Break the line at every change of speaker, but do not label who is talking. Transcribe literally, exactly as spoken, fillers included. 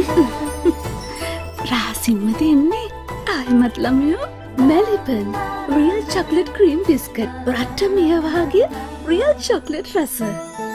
රහසින්ම දෙන්නේ ආයමත් ළමයෝ මැලිපන් රියල් චොක්ලට් ක්‍රීම් බිස්කට් රට මිය වගේ රියල් චොක්ලට් රස.